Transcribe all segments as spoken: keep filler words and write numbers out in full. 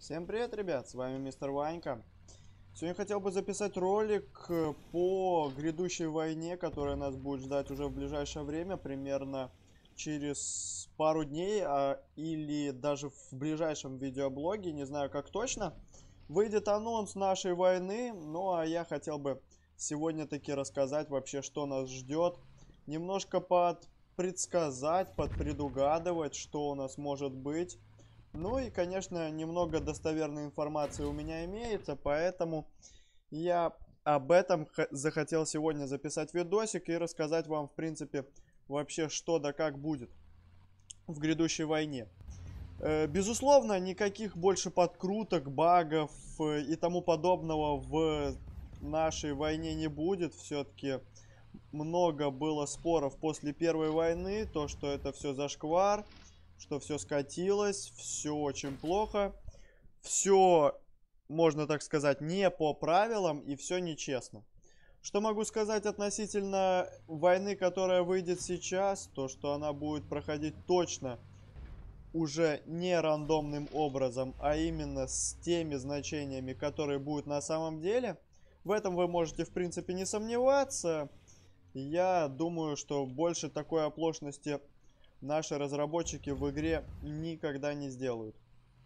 Всем привет, ребят, с вами мистер Ванька. Сегодня хотел бы записать ролик э, по грядущей войне, которая нас будет ждать уже в ближайшее время, примерно через пару дней, а, или даже в ближайшем видеоблоге, не знаю как точно, выйдет анонс нашей войны. Ну а я хотел бы сегодня таки рассказать вообще, что нас ждет, немножко под предсказать, подпредугадывать, что у нас может быть. Ну и, конечно, немного достоверной информации у меня имеется, поэтому я об этом захотел сегодня записать видосик и рассказать вам, в принципе, вообще что да как будет в грядущей войне. Э, безусловно, никаких больше подкруток, багов э, и тому подобного в нашей войне не будет. Все-таки много было споров после Первой войны, то, что это все зашквар, что все скатилось, все очень плохо, все, можно так сказать, не по правилам и все нечестно. Что могу сказать относительно войны, которая выйдет сейчас, то, что она будет проходить точно уже не рандомным образом, а именно с теми значениями, которые будут на самом деле. В этом вы можете, в принципе, не сомневаться. Я думаю, что больше такой оплошности наши разработчики в игре никогда не сделают.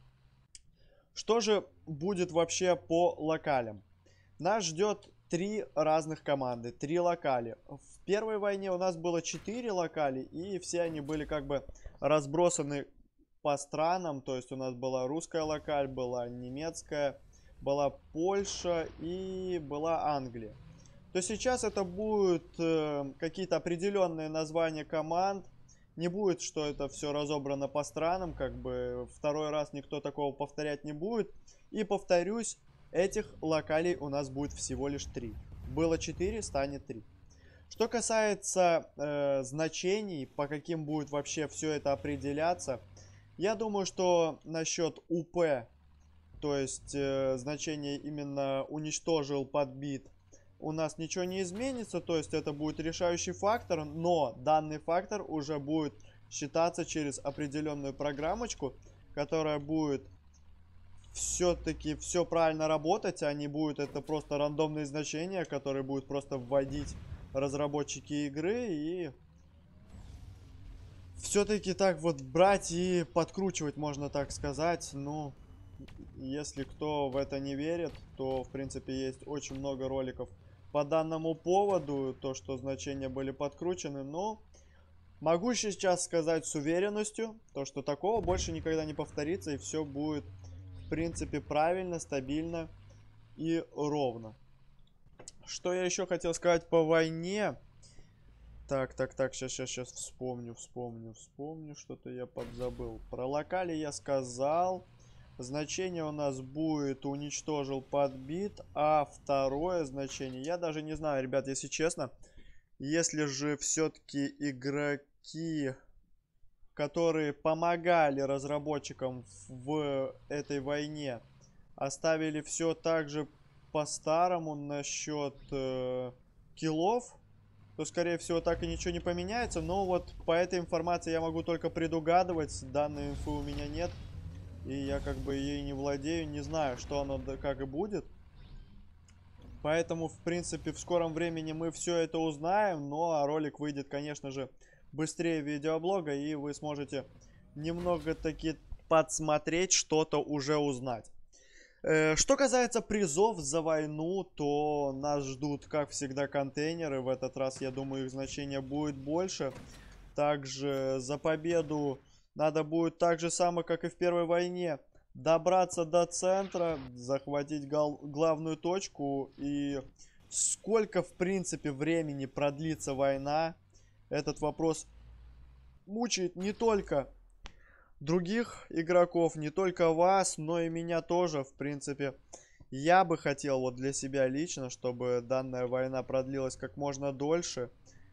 Что же будет вообще по локалям? Нас ждет три разных команды, три локали. В первой войне у нас было четыре локали, и все они были как бы разбросаны по странам. То есть у нас была русская локаль, была немецкая, была Польша и была Англия. То сейчас это будут э, какие-то определенные названия команд. Не будет, что это все разобрано по странам, как бы второй раз никто такого повторять не будет. И повторюсь, этих локалей у нас будет всего лишь три. Было четыре, станет три. Что касается э, значений, по каким будет вообще все это определяться, я думаю, что насчет УП, то есть э, значение именно уничтожил, подбит, у нас ничего не изменится, то есть это будет решающий фактор, но данный фактор уже будет считаться через определенную программочку, которая будет все-таки все правильно работать, а не будет это просто рандомные значения, которые будут просто вводить разработчики игры и все-таки так вот брать и подкручивать, можно так сказать. Ну, если кто в это не верит, то в принципе есть очень много роликов по данному поводу, то, что значения были подкручены, но могу сейчас сказать с уверенностью, то, что такого больше никогда не повторится, и все будет, в принципе, правильно, стабильно и ровно. Что я еще хотел сказать по войне? Так, так, так, сейчас, сейчас, сейчас вспомню, вспомню, вспомню, что-то я подзабыл. Про локали я сказал. Значение у нас будет уничтожил, подбит, а второе значение, я даже не знаю, ребят, если честно, если же все-таки игроки, которые помогали разработчикам в этой войне, оставили все так же по-старому насчет э, киллов, то, скорее всего, так и ничего не поменяется. Но вот по этой информации я могу только предугадывать, данной инфы у меня нет. И я как бы ей не владею, не знаю, что оно как и будет. Поэтому, в принципе, в скором времени мы все это узнаем. Но ролик выйдет, конечно же, быстрее видеоблога. И вы сможете немного таки подсмотреть, что-то уже узнать. Что касается призов за войну, то нас ждут, как всегда, контейнеры. В этот раз, я думаю, их значение будет больше. Также за победу надо будет так же самое, как и в Первой войне, добраться до центра, захватить главную точку. И сколько, в принципе, времени продлится война, этот вопрос мучает не только других игроков, не только вас, но и меня тоже. В принципе, я бы хотел вот для себя лично, чтобы данная война продлилась как можно дольше.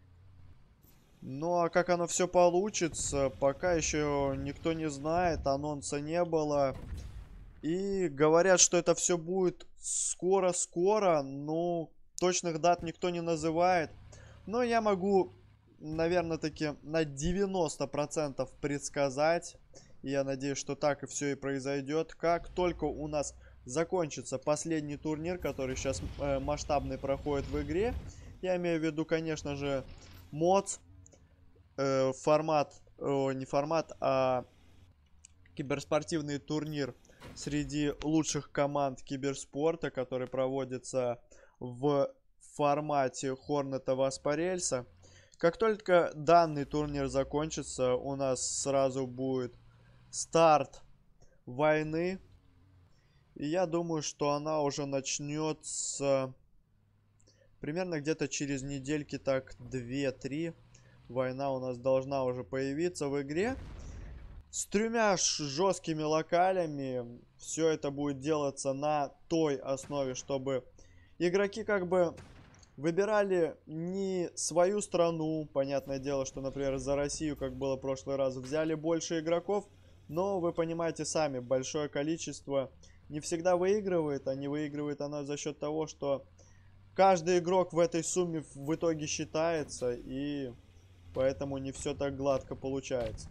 Ну а как оно все получится, пока еще никто не знает, анонса не было. И говорят, что это все будет скоро-скоро, но точных дат никто не называет. Но я могу, наверное, таки на девяносто процентов предсказать И я надеюсь, что так и все и произойдет. Как только у нас закончится последний турнир, который сейчас э, масштабный проходит в игре, я имею в виду, конечно же, мод, э, формат, о, не формат, а киберспортивный турнир среди лучших команд киберспорта, который проводится в формате Хорнета Васпарельса. Как только данный турнир закончится, у нас сразу будет старт войны. И я думаю, что она уже начнется примерно где-то через недельки, так две-три. Война у нас должна уже появиться в игре. С тремя жесткими локалями. Все это будет делаться на той основе, чтобы игроки как бы выбирали не свою страну. Понятное дело, что, например, за Россию, как было в прошлый раз, взяли больше игроков. Но вы понимаете сами, большое количество не всегда выигрывает. А не выигрывает оно за счет того, что каждый игрок в этой сумме в итоге считается. И поэтому не все так гладко получается.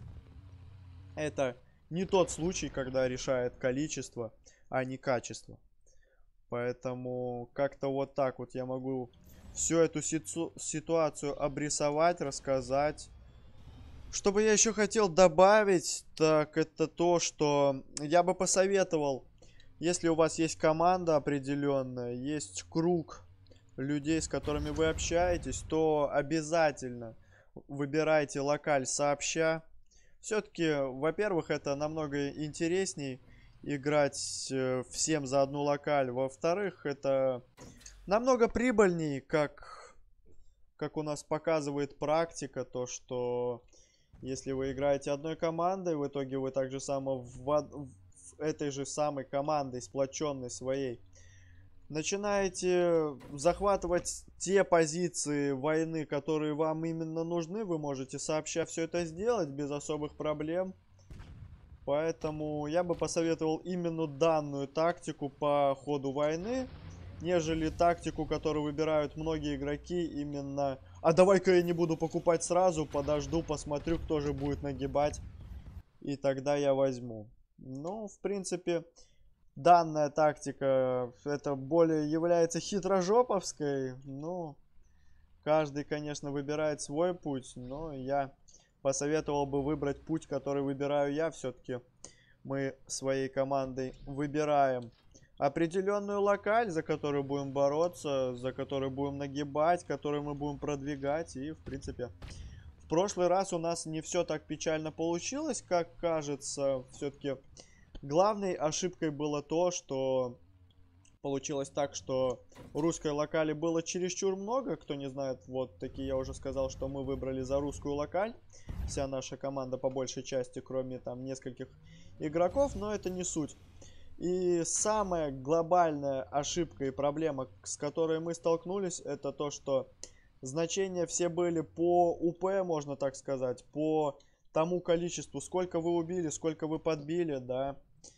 Это не тот случай, когда решает количество, а не качество. Поэтому как-то вот так вот я могу всю эту ситу ситуацию обрисовать, рассказать. Что бы я еще хотел добавить, так это то, что я бы посоветовал, если у вас есть команда определенная, есть круг людей, с которыми вы общаетесь, то обязательно выбирайте локаль сообща. Все-таки, во-первых, это намного интересней играть всем за одну локаль. Во-вторых, это намного прибыльней, как, как у нас показывает практика, то что если вы играете одной командой, в итоге вы так же само в, в этой же самой командой, сплоченной своей, начинаете захватывать те позиции войны, которые вам именно нужны. Вы можете сообща все это сделать без особых проблем. Поэтому я бы посоветовал именно данную тактику по ходу войны, нежели тактику, которую выбирают многие игроки, именно: а давай-ка я не буду покупать сразу, подожду, посмотрю, кто же будет нагибать, и тогда я возьму. Ну, в принципе, данная тактика, это более является хитрожоповской. Ну, каждый, конечно, выбирает свой путь, но я посоветовал бы выбрать путь, который выбираю я. Все-таки мы своей командой выбираем определенную локаль, за которую будем бороться, за которую будем нагибать, которую мы будем продвигать. И, в принципе, в прошлый раз у нас не все так печально получилось, как кажется. Все-таки главной ошибкой было то, что получилось так, что русской локали было чересчур много. Кто не знает, вот такие я уже сказал, что мы выбрали за русскую локаль. Вся наша команда по большей части, кроме там нескольких игроков, но это не суть. И самая глобальная ошибка и проблема, с которой мы столкнулись, это то, что значения все были по УП, можно так сказать, по тому количеству, сколько вы убили, сколько вы подбили, да.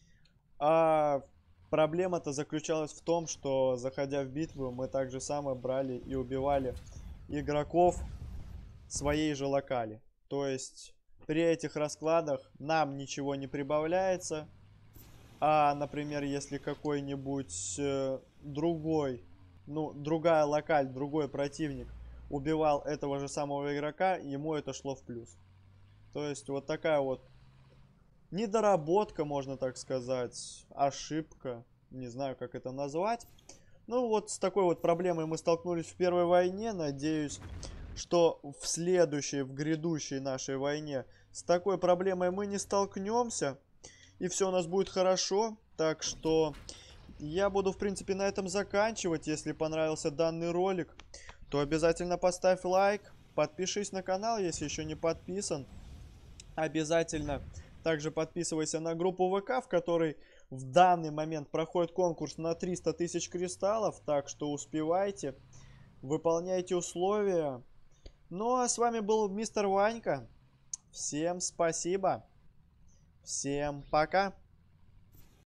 А проблема-то заключалась в том, что, заходя в битву, мы так же само брали и убивали игроков своей же локали. То есть при этих раскладах нам ничего не прибавляется. А, например, если какой-нибудь э, другой, ну, другая локаль, другой противник убивал этого же самого игрока, ему это шло в плюс. То есть вот такая вот недоработка, можно так сказать, ошибка, не знаю, как это назвать. Ну вот с такой вот проблемой мы столкнулись в первой войне. Надеюсь, что в следующей, в грядущей нашей войне с такой проблемой мы не столкнемся. И все у нас будет хорошо. Так что я буду, в принципе, на этом заканчивать. Если понравился данный ролик, то обязательно поставь лайк. Подпишись на канал, если еще не подписан. Обязательно также подписывайся на группу ВК, в которой в данный момент проходит конкурс на триста тысяч кристаллов. Так что успевайте, выполняйте условия. Ну а с вами был мистер Ванька. Всем спасибо. Всем пока.